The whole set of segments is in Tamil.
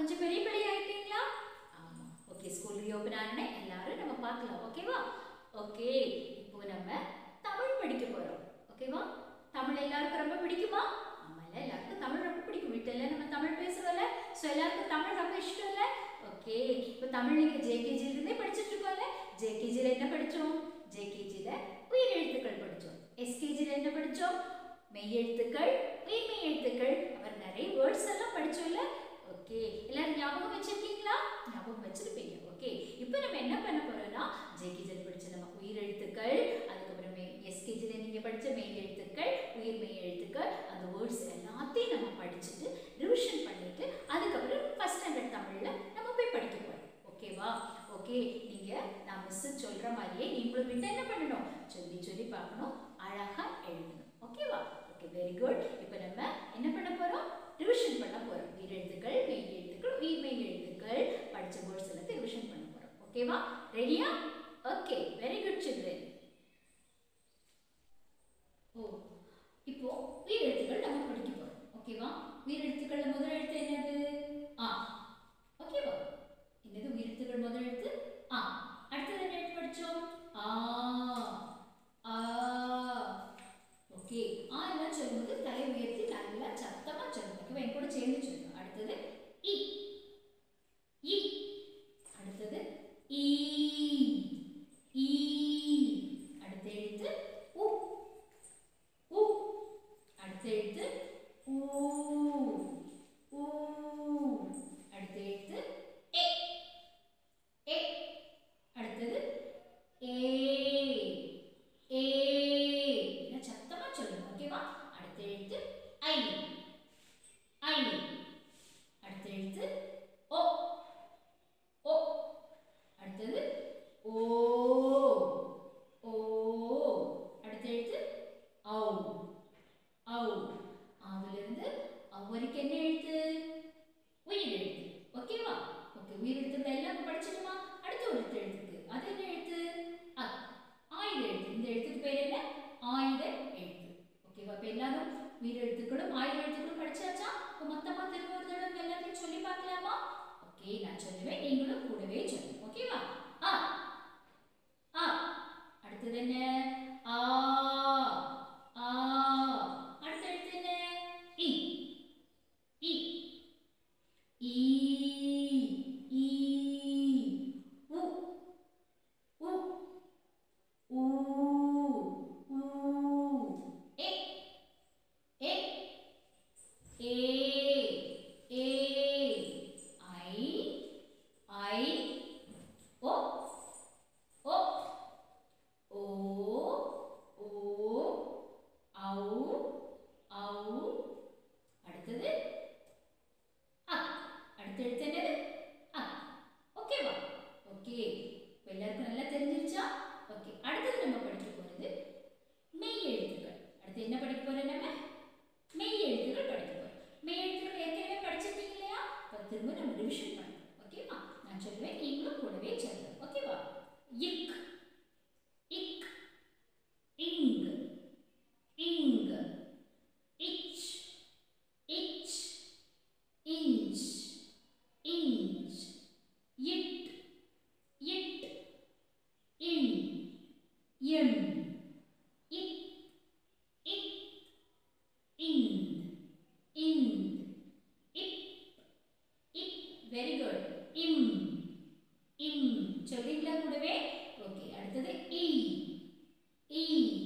கொஞ்சம் பெரிய பிள்ளை ஆயிட்டீங்களா? ஆமா. ஓகே, ஸ்கூல் ரீஓபன் ஆனே எல்லாரும் நம்ம பார்க்கலாம். ஓகேவா? ஓகே, இப்போ நம்ம தமிழ் படிக்க போறோம். ஓகேவா? தமிழ் எல்லாருக்கும் ரொம்ப பிடிக்குமா? ஆமால, எல்லாருக்கும் தமிழ் ரொம்ப பிடிக்கும். வீட்டில நம்ம தமிழ் பேசுறோம்ல, சோ எல்லாருக்கும் தமிழ் ரொம்ப இஷ்டம் இல்ல? ஓகே, இப்போ தமிழ் நீங்க ஜேகேஜில இருந்தே படிச்சிட்டு இருக்கோம்ல. ஜேகேஜில என்ன படிச்சோம்? ஜேகேஜில உயிர் எழுத்துக்கள் படிச்சோம். எஸ்கேஜில என்ன படிச்சோம்? மெய் எழுத்துக்கள், உயிர்மெய் எழுத்துக்கள், அப்புறம் நிறைய வேர்ட்ஸ் எல்லாம் படிச்சோம்ல. ஓகே, எல்லாரும் ஞாபகம் வச்சிருக்கீங்களா? ஞாபகம் வச்சிருப்பீங்க. ஓகே, இப்போ நம்ம என்ன பண்ண போறோம்னா ஜேகேஜில படிச்ச நம்ம உயிர் எழுத்துக்கள், அதுக்கப்புறம் எஸ்கேஜில நீங்க படிச்ச மெய் எழுத்துக்கள், உயிர்மெய் எழுத்துக்கள், அந்த வேர்ட்ஸ் எல்லாத்தையும் நம்ம படிச்சுட்டு ரிவிஷன் பண்ணிட்டு அதுக்கப்புறம் ஃபர்ஸ்ட் ஸ்டாண்டர்ட் தமிழ்ல நம்ம போய் படிக்க போறோம். ஓகேவா? ஓகே, நீங்க நான் மிஸ் சொல்ற மாதிரியே நீங்களும் விட்டு என்ன பண்ணணும்? சொல்லி சொல்லி பார்க்கணும், அழகா எழுதணும். ஓகேவா? Okay, very good. இப்போ நம்ம என்ன பண்ண போறோம்? ரிவிஷன் பண்ண போறோம். உயிர் எழுத்துக்கள், மெய் எழுத்துக்கள், உயிர்மெய் எழுத்துக்கள் படிச்ச வேர்ட்ஸ் எல்லாத்தையும் ரிவிஷன் பண்ண போறோம். ஓகேவா? ரெடியா? Okay, very good children. இப்போ உயிர் எழுத்துக்கள் நம்ம படிக்க போறோம். ஓகேவா? உயிர் எழுத்துக்கள்ல முதல் எழுத்து என்னது? ஆ. ஓகேவா? என்னது உயிர் எழுத்துக்கள் முதல் எழுத்து? ஆ. அடுத்து என்ன எழுத்து படிச்சோம்? ஆ. ஆ. ஓகே, ஆ எல்லாம் சொல்லும்போது தலை உயர்த்தி நல்லா சத்தமா சொல்லணும். ஓகேவா? என் கூட சேர்ந்து சொல்லணும். அடுத்தது இ. இ. அடுத்தது ஈ. ஈ. அடுத்த எழுத்து உ. உ. அடுத்த எழுத்து ஊ. ஊ. அடுத்த எழுத்து ஏ. ஏ. அடுத்தது ஏ. ஏ. நான் சத்தமா சொல்லணும். ஓகேவா? அடுத்த எழுத்து ஐ. ஐ. அடுத்த எழுத்து ஓ. ஓ. அடுத்தது ஓ. ஓ. அடுத்த எழுத்து ஔ. ஔ. ஆவிலிருந்து அவ்வரிக்கு என்ன எழுத்து? உயிர் எழுத்து. ஓகேவா? ஓகே, உயிர் எழுத்துக்கள் எல்லாம் படிச்சிடுமா? அடுத்த ஒரு எழுத்துக்கு அது என்ன எழுத்து? அ. ஆயுத எழுத்து. இந்த எழுத்துக்கு பேர் என்ன? ஆயுத எழுத்து. ஓகேவா? இப்போ எல்லாரும் உயிர் எழுத்துக்களும் ஆயுத எழுத்துக்களும் படிச்சாச்சா? இப்போ மொத்தமா திரும்ப ஒரு தடவை எல்லாத்தையும் சொல்லி பார்க்கலாமா? ஓகே, நான் சொல்லுவேன், நீங்களும் கூடவே சொல்லுங்க. ஓகேவா? ஆ. ஆ. அடுத்தது என்ன? ஆ. ஆ. அடுத்த எழுத்து என்ன? இ. இ. ஈ. ஈ. உ. உ. ஊ. ஊ. ஏ. ஏ. ஏ. ஏ. ஐ. ஐ. ஓ. ஓ. ஓ. ஓ. ஔ. ஔ. அடுத்தது அ. அடுத்த எழுத்து என்னது? அ. ஓகேவா? ஓகே, இப்போ எல்லாருக்கும் நல்லா தெரிஞ்சிருச்சா? ஓகே, அடுத்தது நம்ம படிக்க போறது மெய் எழுத்துக்கள். அடுத்து என்ன படிக்க போறோம்? நம்ம மெய் எழுத்துக்கள் படிக்க போறோம். மெய் எழுத்துக்கள் ஏற்கனவே படிச்சிருக்கீங்க இல்லையா? இப்போ திரும்ப நம்ம ரிவிஷன் பண்ணணும். ஓகேவா? நான் சொல்லுவேன், நீங்களும் கூடவே சொல்லணும். ஓகேவா? இக். இக். இங். இங். இச். இச். இஞ்ச். இஞ்ச். இட். இட். இன். இம். இக். இக். இந்த். இந்த். இப். இப். Very good. இம். இம். சொல்றீங்களா கூடவே? ஓகே, அடுத்தது இ. இ.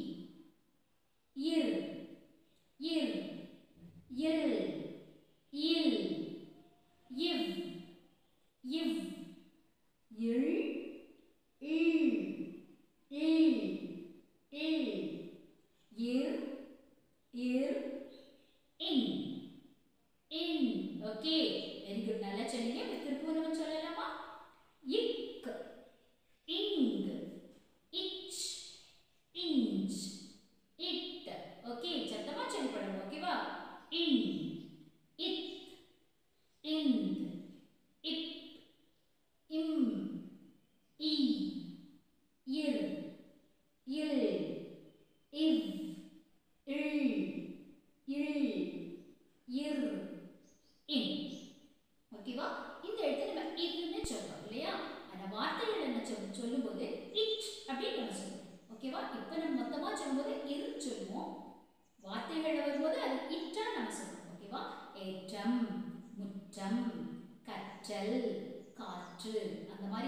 இர். இர். இல். இல். இவ். இவ். இல். இல். இல். இல். இர். இர். இன். இன். Okay, very good. நல்லா சொன்னீங்க. திருப்பூர் நம்ம சொல்லலாமா? இக். இங். இச். இஞ்ச். இட். ஓகே, சத்தமா சொல்லி போடணும். ஓகேவா? இன். இத். இந்த். இப். இம். இ. இர். இல். இவ். இல். இல். இர். இன். ஓகேவா?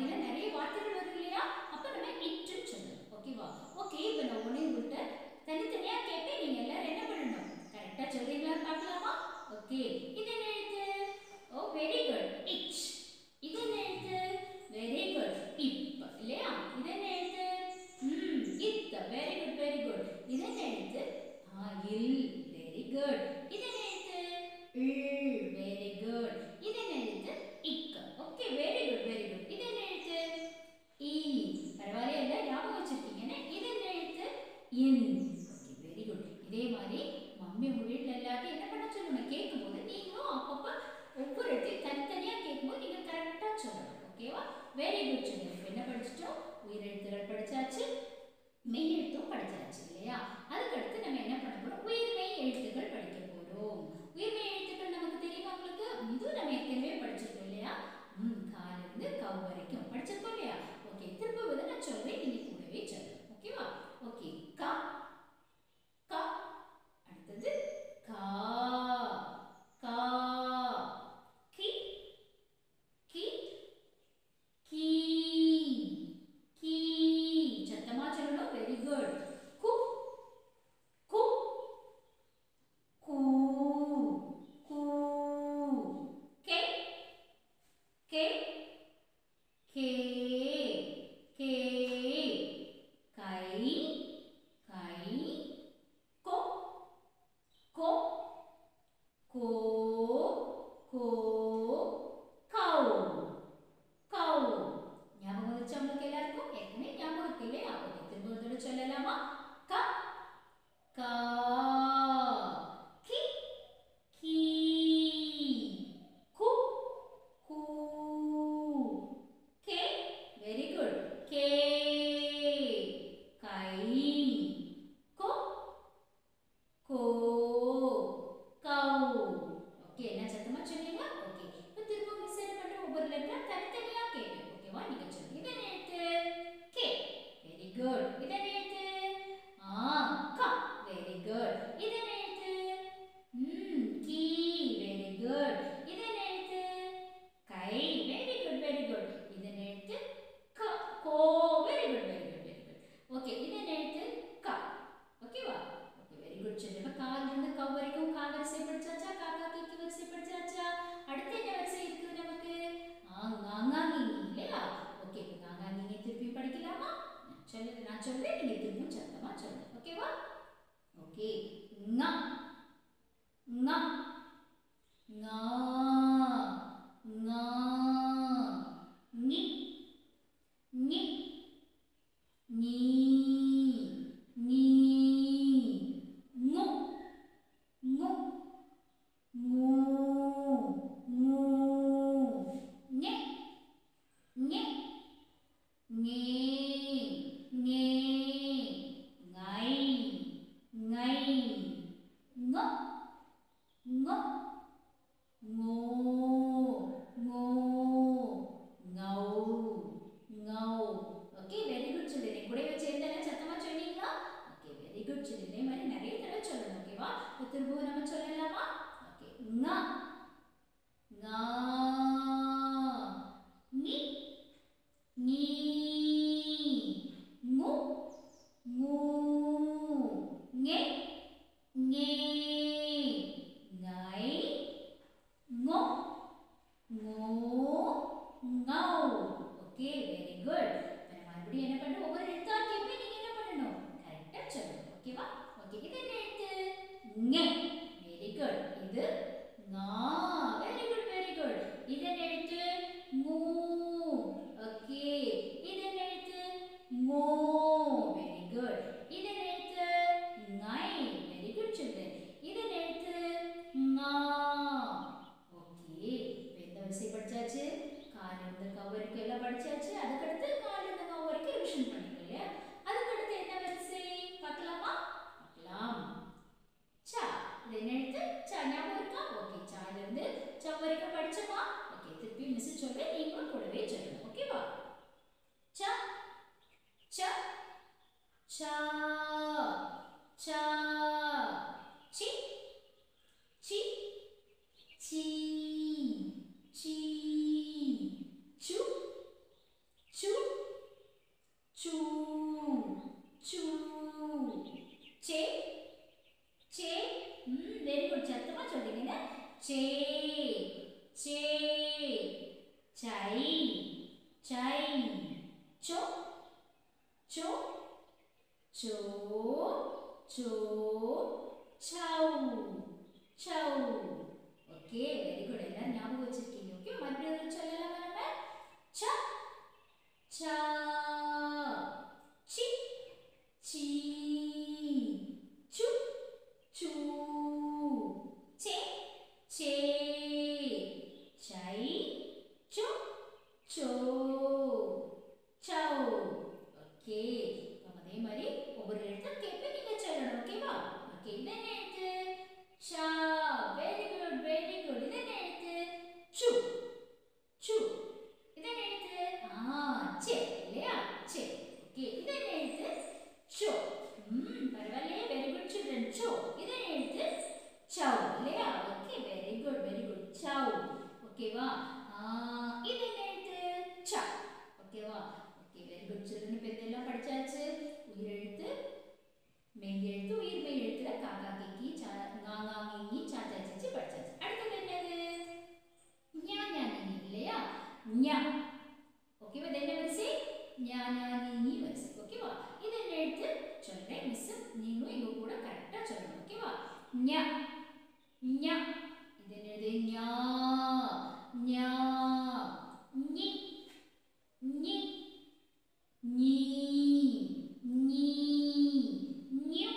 வாயில நிறைய வார்த்தைகள் வரும் இல்லையா, அப்ப நம்ம இட்டு சொல்லணும். ஓகேவா? ஓகே, இப்போ நான் உடனே உங்கள்கிட்ட தனித்தனியா கேட்பேன், நீங்க எல்லாரும் என்ன பண்ணணும், கரெக்டா சொல்றீங்களா பார்க்கலாமா? ஓகே, இது என்ன எழுத்து? ஓ வெரி குட், இச். இது என்ன எழுத்து? வெரி குட், இப். இல்லையா? இது என்ன எழுத்து? இத். Very good, very good. இது என்ன எழுத்து? இல். Very good. இது என்ன எழுத்து? இல். Very good. இது என்ன எழுத்து? இக். Okay, very good, very good. இது என்ன எழுத்து? இ. பரவாயில்லை, ஞாபகம் வச்சிருக்கீங்கன்னா இது என்ன எழுத்து? இன். Okay, very good. இதே மாதிரி மம்மி உங்க வீட்டில் எல்லாத்தையும் என்ன பண்ண சொல்லணும், கேட்கும்போது நீங்களும் அப்பப்போ ஒவ்வொரு இடத்தையும் தனித்தனியாக கேட்கும்போது நீங்கள் கரெக்டாக சொல்லணும். ஓகேவா? Very good. சொல்லுங்க. இப்போ என்ன படிச்சிட்டோம்? உயிரெழுத்துகள் படிச்சாச்சு, மெய் எழுத்தும் படிச்சாச்சு இல்லையா? அதுக்கடுத்து நம்ம என்ன பண்ண போறோம்? உயிர்மெய் எழுத்துக்கள் படிக்க போறோம். உயிர்மெய் எழுத்துக்கள் நமக்கு தெரியுமா உங்களுக்கு? இதுவும் நம்ம ஏற்கனவே படிச்சிருக்கோம் இல்லையா? காலிருந்து கவ் வரைக்கும் படிச்சிருக்கோம் இல்லையா? ஓகே, திரும்ப வந்து நான் சொல்றேன், நீங்க கூடவே சொல்லணும். ஓகேவா? ஓகே, க க. அடுத்தது கா கா. கி கி கீ கீ. சத்தமா சொல்லணும். Very good. கு கு கூ கூ. கே கே கே கே. கை கை. கோ கோ கோ கோ. கௌ கௌ. ஞாபகம் வந்துச்சா உங்களுக்கு எல்லாருக்கும்? ஏற்கனவே ஞாபகம் இருக்கு இல்லையா? ஓகே, திரும்ப ஒரு தடவை சொல்லலாமா? க கா. கி கீ. கு கூ. கே வெரி குட். கே. கை. கோ கோ. கௌ. ஓகே, என்ன சத்தமா சொன்னீங்க? ஓகே, இப்போ திரும்ப மிஸ் என்ன பண்றோம், ஒவ்வொரு லெட்டரா தனித்தனியா கேட்போம். ஓகேவா? நீங்க சொல்லுங்க. இது என்ன எழுத்து? கே. Very good. இது என்ன எழுத்து? க. Very good. இது என்ன எழுத்து? கீ. Very good. இது என்ன எழுத்து? கை. Very good, very good. இது என்ன எழுத்து? க. கோ. Very good, very good, very good. Okay, இது என்ன எழுத்து? க. ஓகேவா? Okay, very good. சரி, இப்ப கால்ல இருந்து கவ் வரைக்கும் கா வரிசை படிச்சாச்சா? காக்கா கீக்கி வரிசை படிச்சாச்சா? அடுத்து என்ன வரிசை இருக்குது நமக்கு? ஙா ஞ இல்லையா? ஓகே, இப்போ ஞ ஞ திருப்பி படிக்கலாமா? நான் சொல்றேன், நீங்க திரும்ப சத்தமா சொல்லணும். ஓகேவா? ஓகே, ங ங ஞா ஞா. ஞி ஞி ஞீ ஞீ. ஞு ஞு ஞூ ஞூ. ஞெ ஞெ ஞே ஞே. ngை ngை. ngோ ngோ ngோ ngோ. ngௌ ngௌ. Okay, very good. சொல்லுங்க. கூடவே சேர்ந்து என்ன சத்தமா சொன்னீங்களா? Okay, very good. சொல்லுங்க. இதே மாதிரி நிறைய தடவை சொல்லணும். ஓகேவா? திரும்பவும் நம்ம சொல்லலாமா? ஓகே, ங ஞா. ஞி ஞீ. ஞு ஞூ. ஞெ ஞே. ngை ngோ ngோ ngௌ. Okay, very good. மறுபடியும் என்ன பண்ணணும், ஒவ்வொரு எழுத்தா கேட்பேன், நீங்க என்ன பண்ணணும், கரெக்டா சொல்லணும். ஓகேவா? ஓகே, இது என்ன எழுத்து? ஞ. Very good. இது ஞா. Very good, very good. இது என்ன எழுத்து? மூ. ஓகே, இது என்ன எழுத்து? மோ. Very good. இது என்ன எழுத்து? ngை. Very good children. இது என்ன எழுத்து? ngா. ஓகே, எந்த வரிசை படிச்சாச்சு? கால்ல இருந்து கவ் வரைக்கும் எல்லாம் படிச்சாச்சு. அதுக்கடுத்து கால்ல இருந்து கவ் வரைக்கும் ரிவிஷன் பண்ணிக்கோ இல்லையா? அதுக்கடுத்து என்ன வரிசை பார்க்கலாமா? பார்க்கலாம். ச. இது என்ன எழுத்து? ச. ஞாபகம் இருக்கா? ஓகே, சால இருந்து ச வரைக்கும் படிச்சோமா? ஓகே, திருப்பி மிஸ் சொல்றேன், நீங்களும் கூடவே சொல்லணும். ஓகேவா? ச ச சா சா. சி சி சி சி. சு வெரி குட். சத்தமா சொல்றீங்க. சே சே சை சை சோ சோ சோ சோ சௌ சௌ. Okay very good. எல்லாரும் ஞாபகம் வச்சிருக்கீங்க. ஓகே மறுபடியும் சொல்லலாமா நம்ம? ச சா சி சி சு சு சே சே சை சு சோ சௌ. ஓகே அதே மாதிரி ஒவ்வொரு எழுத்தை கேட்பு நீங்க சொல்லணும். ஓகேவா? ஓகே இது என்ன எழுத்து? ஷா. Very good very good. இது என்ன எழுத்து? சு சு. இது என்ன எழுத்து? சே இல்லையா? சே. ஓகே இது என்ன எழுத்து? சோ. பரவாயில்லையே. Very good children. சோ. இது என்ன எழுத்து? சௌ இல்லையா? Okay very good very good. சௌ. ஓகேவா? இது என்ன எழுத்து? ச. ஓகேவா? Okay very good children. இப்போ இதெல்லாம் படிச்சாச்சு. உயிரெழுத்து மெய் எழுத்து உயிர் மெய் எழுத்துல காக்கா கிக்கி ngா ngா ngி சா சா சிச்சி படிச்சாச்சு. அடுத்தது என்னது? ஞா ஞா நீ இல்லையா? ஞா. ஓகேவா? இது என்ன வரிசை? ஞா ஞா நீ வரிசை. ஓகேவா? இது என்ன எழுத்து? சொல்றேன் மிஸ் நீங்களும் எங்க கூட கரெக்டா சொல்லணும். ஓகேவா? ஞா ஞா. இது என்னது? ஞா ஞா ஞி ஞி ஞி ஞி ஞு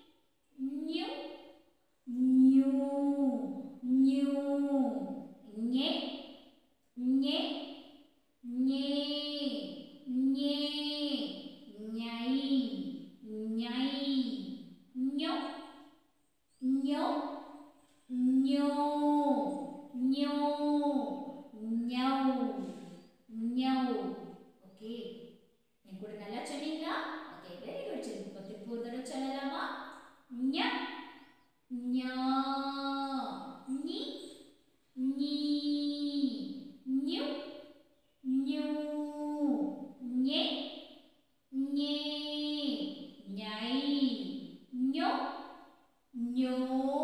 ஞு ஞு ஞு ஞே ஞே ஞே ஞே ஞை ஞை ஞோ ஞோ ஞோ ஞோ ஞௌ ஞௌ. ஓகே என் கூட நல்லா சொன்னீங்களா? Okay very good children. Okay இப்போ ஒரு தடவை சொல்லலாமா? ஞ ஞா ஞி ஞி ஞு ஞு ஞே ஞே ஞை ஞோ ஞோ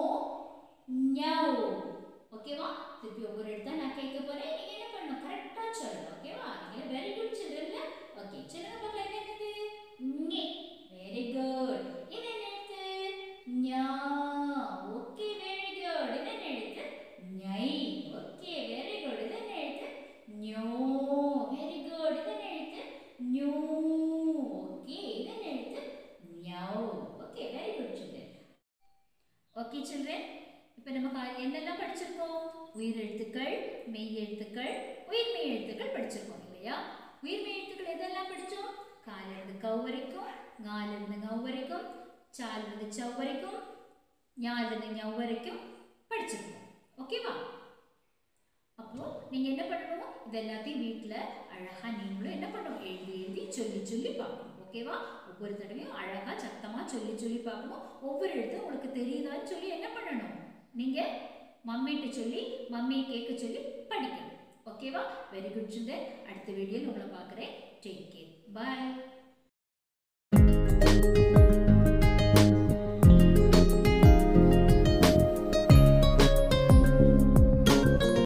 ஞௌ. ஓகேவா? திருப்பி ஒவ்வொரு எழுத்தா நான் கேட்க போறேன். நீங்க என்ன பண்ணணும்? கரெக்டா சொல்லணும். ஓகேவா? நீங்க வெரி குட் சில்ட்ரன்ல. ஓகே சொல்லுங்க பார்க்கலாம். என்ன என்னது? ஞே. Very good. இது என்ன எழுத்து? ஞா. Okay very good. இது என்ன எழுத்து? ஞை. Okay very good. இது என்ன எழுத்து? ஞோ. Very good. இது என்ன எழுத்து? ஞூ. ஓகே இது என்ன எழுத்து? ஞௌ. Okay very good children. Okay children இப்போ நம்ம என்னெல்லாம் படிச்சிருக்கோம்? உயிர் எழுத்துக்கள் மெய் எழுத்துக்கள் உயிர் மெய் எழுத்துக்கள் படிச்சிருக்கோம் இல்லையா? உயிர் மெய் எழுத்துக்கள் எதெல்லாம் படிச்சோம்? கால இருந்து கவ் வரைக்கும், ஞால இருந்து ஞவ் வரைக்கும், சால இருந்து சவ் வரைக்கும், ஞால இருந்து ஞவ் வரைக்கும் படிச்சிருக்கோம். ஓகேவா? அப்போ நீங்க என்ன பண்ணணும்? இதெல்லாத்தையும் வீட்ல அழகா நீங்களும் என்ன பண்ணணும்? எழுதி எழுதி சொல்லி சொல்லி பார்க்கணும். ஓகேவா? ஒவ்வொரு தடவையும் அழகா சத்தமா சொல்லி சொல்லி பார்க்கணும். ஒவ்வொரு எழுத்தும் உங்களுக்கு தெரியுதான்னு சொல்லி என்ன பண்ணணும்? நீங்க மம்மிட்ட சொல்லி மம்மியை கேட்க சொல்லி படிக்கணும். ஓகேவா? Very good children. அடுத்த வீடியோல உங்களை பார்க்குறேன். Take care. பை.